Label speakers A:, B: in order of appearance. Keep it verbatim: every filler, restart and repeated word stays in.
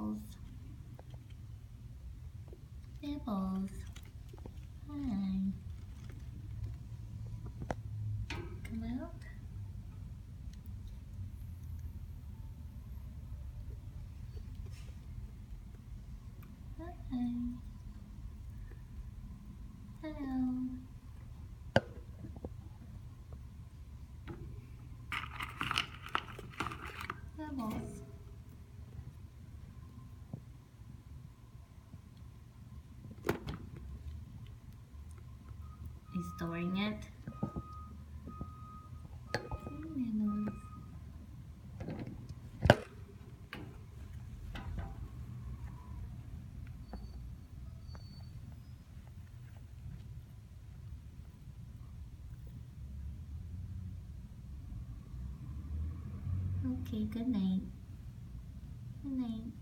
A: Nibbles. Nibbles. Hi. Come out. Hi. Hello. Nibbles. He's storing it. Nibbles. Okay, good night. Good night.